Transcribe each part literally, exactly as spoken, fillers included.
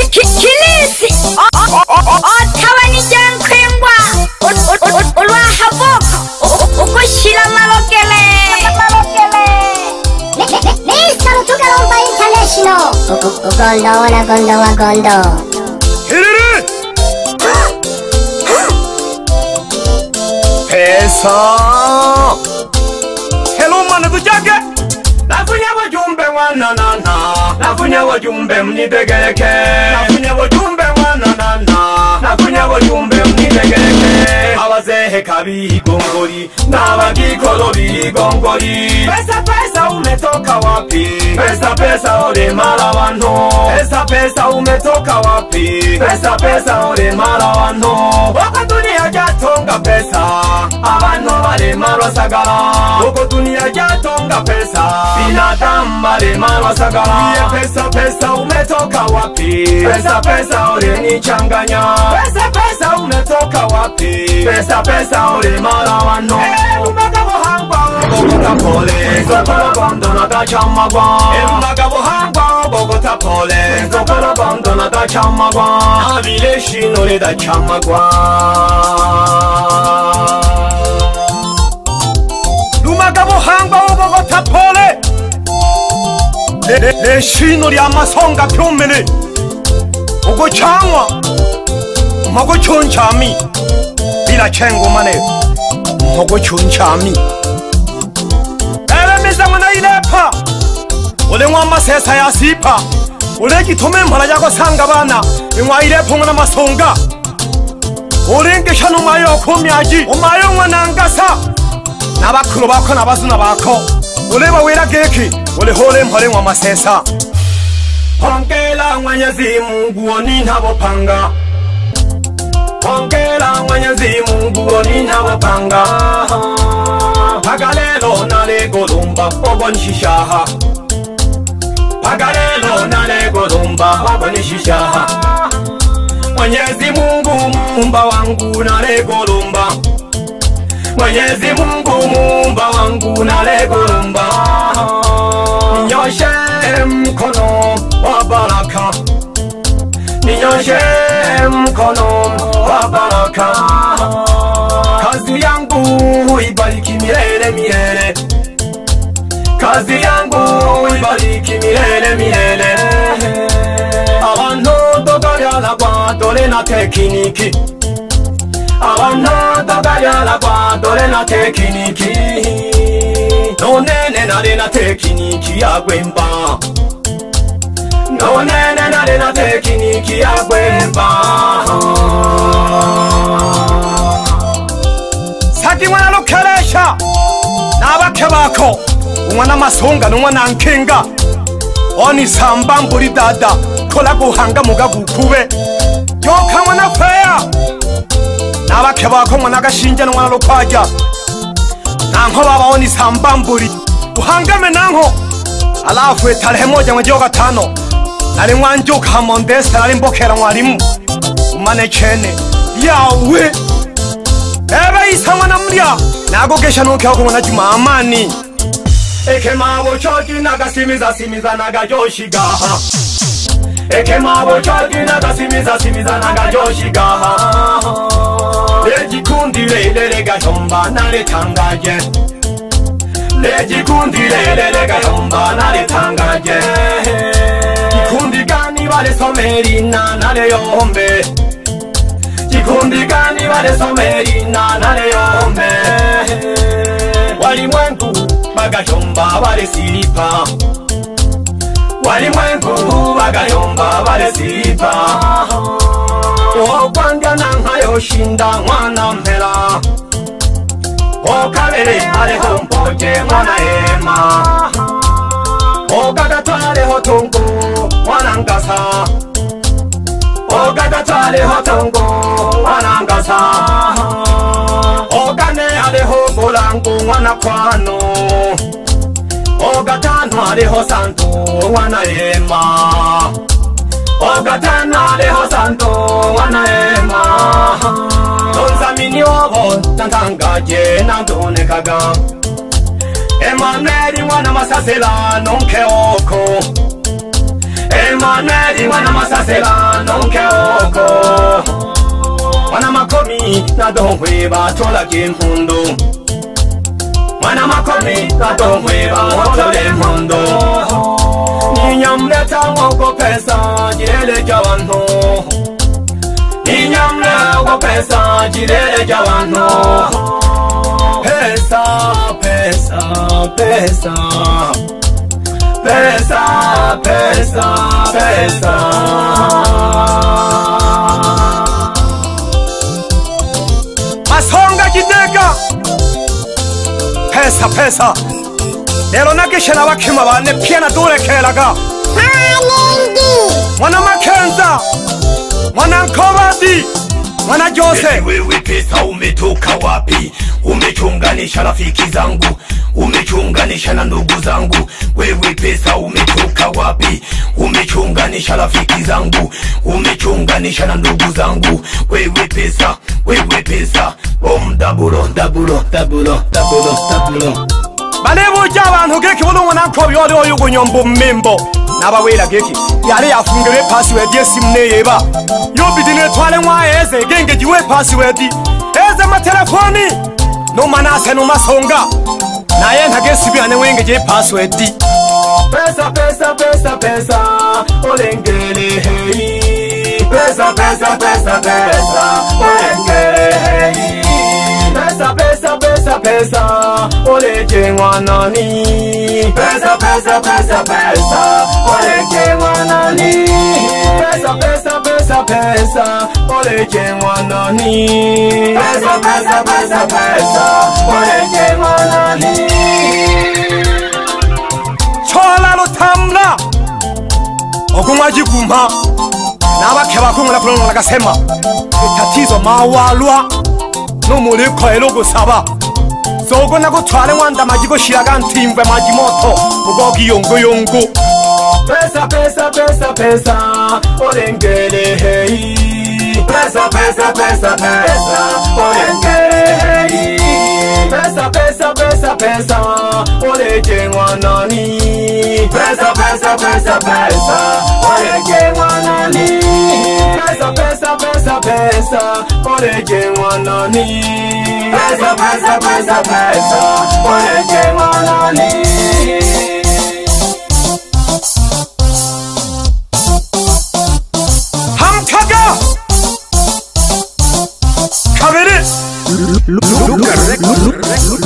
Kilisi otawani jankwengwa ulwa haboko ukoshila malokele Mister Tugalomba International Gondo wana gondo wa gondo Hiriri Pesa Hello mana tujake Nafunya wajumbe wana nana Nafunya wajumbe mnidegereke Nafunya wajumbe wana nana Nafunya wajumbe mnidegereke Awazehe kabi gongori Nabagikolo bi gongori Pesa pesa umetoka wapi Pesa pesa ore mala wano Pesa pesa umetoka wapi Pesa pesa ore mala wano Wako dunia jatonga pesa Abano wale malwa sagala Wako dunia jatonga pesa Binadamu wale malwa sagala Iye pesa pesa umetoka wapi Pesa pesa ore nichanganya Pesa pesa umetoka wapi Pesa pesa ore mala wano Umaga bohangwa Bogota pole Zokolo gondo na dachamagwa Umaga bohangwa Bogota pole Zokolo gondo na dachamagwa Abile shinore dachamagwa Umaga bohangwa Bogota pole Le shinore amasonga pyomene Ugo changwa Mogo chunchami Bila chengo mane Mogo chunchami Ewe miza mwana ilepa Ule mwama sesa ya sipa Ule kitome mpala yako sanga bana Mwa ilepa mwana masonga Ule nke shanu mayo kumyaji Umayo mwana ngasa Nabakuro bako nabazuna bako Ule wawira geki Ule hole mpale mwama sesa Hongela Mwenyezi Mungu oni nabopanga Hongela Mwenyezi Mungu oni nabopanga Pagalelo nale golumba obonishishaha Pagalelo nale golumba obonishishaha Mwenyezi Mungu muumba wangu nale golumba Mwenyezi Mungu muumba wangu nale golumba Ninyoshe mkono wa baraka Ninyoshe mkono wa baraka Kazi yangu ibariki milele milele Kazi yangu ibariki milele milele Abantu dogaryala kwa dole na tekiniki Abantu dogaryala kwa dole na tekiniki Nonene nale na tekiniki ya gwemba Nonene nale na tekiniki ya gwemba Saki mwana lokelesha Nabake bako Umwana masonga n'umwana nkenga Oni samba mburi dada Kola guhanga muga gukube Yoka mwana feya Nabake bako mwana gashinja n'umwana lokwaja Nanko baba oni samba mburi Uhangame nanko Alafu tarehe moja mwezi wa gatano Nari mwanjuka hamondesa nari mbokera mwarimu Umane chene Yawe Ebe isa mwana mria Nagogesha nuke wako mwana juma amani Eke mabo choki naga simiza simiza naga joshigaha Eke mabo choki naga simiza simiza naga joshigaha Leji kundi lele lega shomba nale tangaje Leji kundi lele lega shomba nale tangaje Kikundi gani wale somerina nale yombe Kikundi gani wale somerina nale yombe Wali mwengu bagayomba wale silipa Wali mwengu bagayomba wale silipa Okwanga nanga yoshinda mwana mpela Okabele aleho mpoje mwana ema Ogadata aleho tongo mwana ngasa Ogadata aleho tongo mwana ngasa Ogane aleho bolango mwana kwano Ogatano aleho santo mwana ema Ogatano aleho santo mwana ema Tonzamini obo tantangaje nandonekaga Emmanuel mwana masasela nonke oko Emmanuel mwana masasela nadohweba tolage empundu mwana makomi nadohweba otole empundu ninyamleta woko pesa jirele jawantu ninyamle woko pesa jirele jawantu pesa pesa pesa pesa pesa pesa Masonga Gitega Pesa pesa Lero nagishena bakima bane piana dole kelaga Mwana Makenza Mwana Nkobadi Mwana Jose wewe pesa umetoka wapi umechunganisha rafiki zangu umechunganisha na ndugu zangu wewe pesa umetoka wapi umechunganisha rafiki zangu umechunganisha na ndugu zangu wewe pesa wewe pesa om dabulo dabulo dabulo dabulo dabulo Balebo jabantu geki bulungu nakho yori oyo kunyombo mmembo nabawela geki yari yafungire password yesimne yeba yobidine twale mwaeze genge jiwe password eze ma telefoni no manase no masonga naye ntagesibirane wenge je password pesa pesa pesa pesa olengele hey pesa pesa pesa pesa olengele hey pesa pesa pesa pesa oleje mwanani pesa pesa pesa pesa oleje mwanani pesa pesa pesa pesa oleje mwanani pesa pesa pesa pesa oleje mwanani chola lutamla okumwaji kumha nabakhe bakhungula khulunga lakasema itatizo mawalwa Numuliko elogo saba Zogo na kutwale wanda majiko shiraga ntimve majimoto Ugogi yongo yongo Pesa pesa pesa pesa Olengele hei Pesa pesa pesa pesa Olengele hei Pesa pesa pesa pesa Oleje mwanani Pesa pesa pesa pesa Oleje mwanani Pesa pesa pesa pesa Oleje mwanani Pesa pesa pesa pesa Oleje mwanani Hamkaga Kabiri Luka record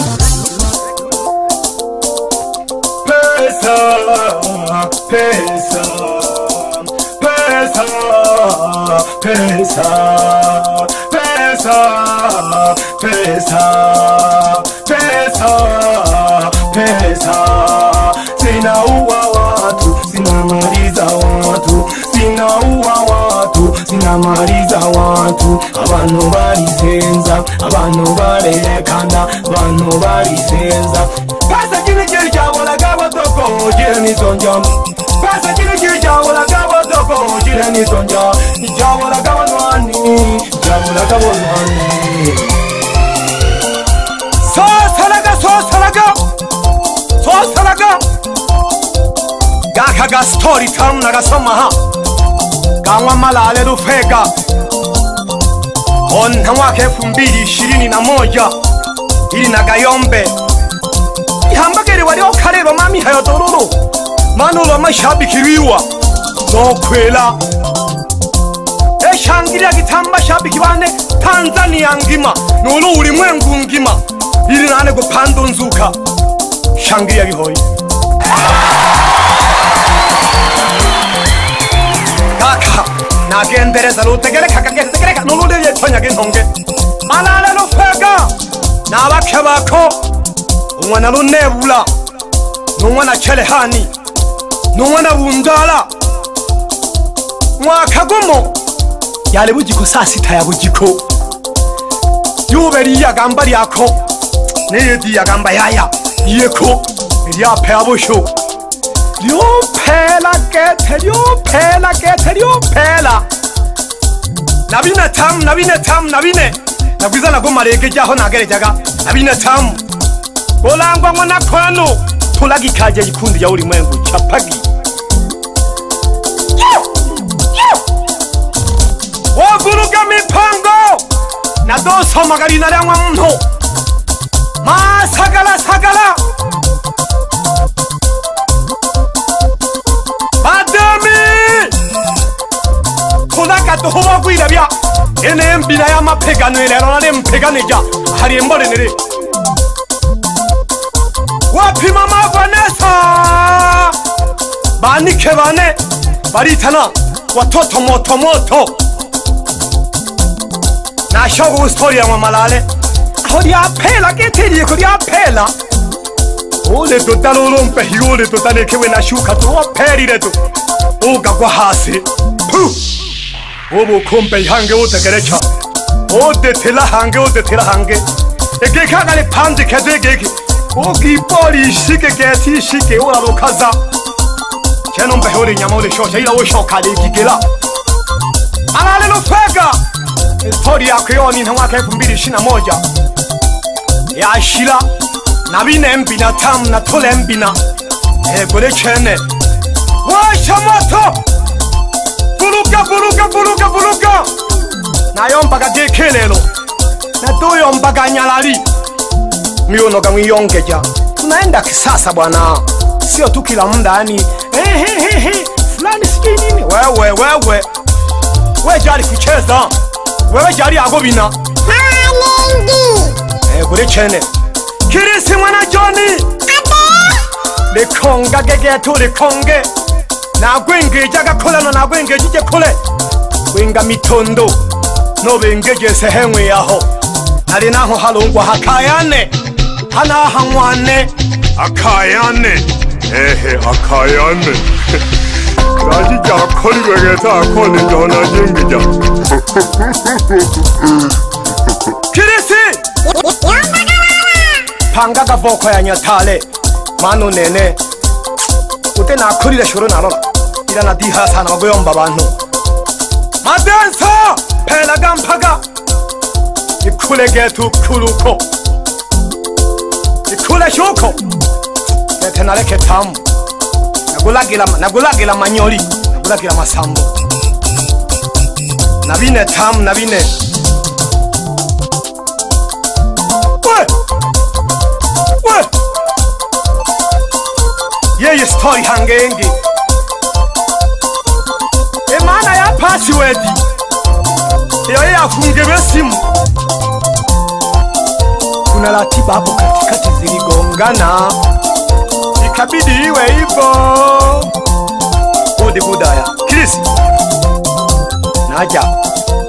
Pesa Pesa Pesa Pesa Pesa Pesa Pesa Pesa Sinaua watu sinamaliza watu Sinaua watu sinamaliza watu Abantu barisenza abantu barekana abantu barisenza Pesa kile kile chabola gabo toko jeni sonja Pesa kile kile chabola gabo toko jeni sonja Chabola gabo nwani chabola gabo nwani So salaga so salaga So salaga Gaka ga story tam nagasoma ha Gangwa malale rufega On mwaka elfu mbili ishirini na moja ili na Gayombe Ihambagere wali okarero mami hayo dororo Manulo mashabiki riwa No kwela Eshangiria gitamba shabiki bane Tanzania ngima Nulu ulimwengu ngima ili nane kupando nzuka Shangiria gihoi Kaka Nagendereza lutegereka kagetegereka Nulu liye tonya gintonge Malale lufega Nabake bako Umwana lunebula Numwana Chelehani Numwana Bundala Mwaka gumo Yale bujiko saa sita ya bujiko Yuberi ya gamba liyako Niyedi ya gamba yaya Yeko Liyape abusho Liyopela kete Liyopela kete Liyopela Nabine tam Nabine tam Nabine Nabwiza nagumarege jaho nagerejaga Nabine tam Olangwa mwana kwano Tulagi kaje yikundi ya ulimwengu Chapagi Waguruga mipango Madoso magalina lya mno. Masagala sagala. Madami. Konaka to howa kuilabya. Ene mbina ya mapegano ile rona mpeganeja. Hari mbole nere. Wapi mama Vanessa. Bani kebane. Baritana. Watoto moto moto. Na shogu story ya malale. Hodi apela ketiri kodi apela. Ole to talolompe hiole to tane kewe na shuka to aperi reto. Oga kwa hasi. Pu. Obo kompe hange ote kerecha. Ode tela hange ode tela hange. Ege kagale pande kede gege. Ogi poli shike gesi shike ora lo kaza. Cheno mpe hori nyamole shosha ila o shoka de gigela. Alale no fega. Story yako yoni na mwaka elfu mbili ishirini na moja ya shila na bine mbina tam na tole mbina egole chene washa moto buluka buluka buluka buluka na yombaga dekelelo na to yombaga nyalali miono kama yongeja tunaenda kisasa bwana sio tu kila muda yani ehehehe fulani siki nini wewe wewe wewe jari kucheza wewe jari agobina Manengi. eh kure chene kirisi mwana Johnny Ade. le konga gege to le konge na gwenge jaga kola no na gwenge jije kole gwenga mitondo no bengeje sehemwe yaho nali naho halungwa hakayane hana hamwane akayane ehe akayane Raji jakoli wegeta akoli jona jingija kirisi panga gavoko ya nyatale manu nene ute na kurire shuru narora ila na diha sana magoyomba bantu madensa pela gampaga ikule getu kuluko ikule shuko gete naleke tamu nagulagira nagulagira manyoli nagulagira masambo nabine tamu nabine yeye story hangengi emana ya password yeye afunge besimu kuna ratiba hapo katikati ziligongana ikabidi iwe hivyo udi budaya Chris naja